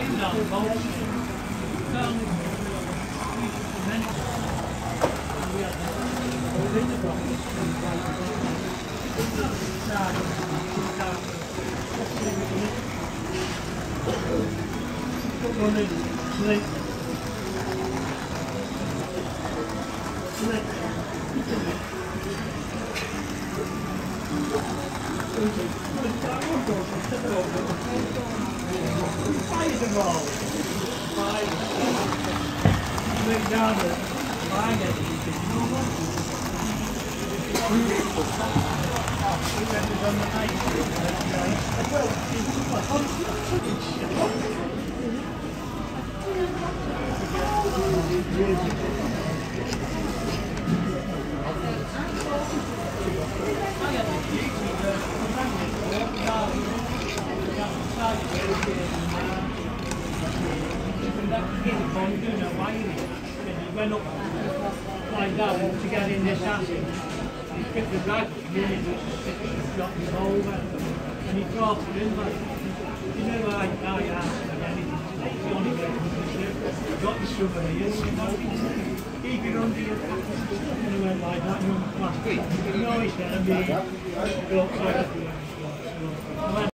Went up like that to get in this acid. He picked the rag, really just dropped his over, and he dropped it in like, you know, I asked him anything. He only got the souvenirs, you know. He could under your and he went like that, last week. No, he said, I mean,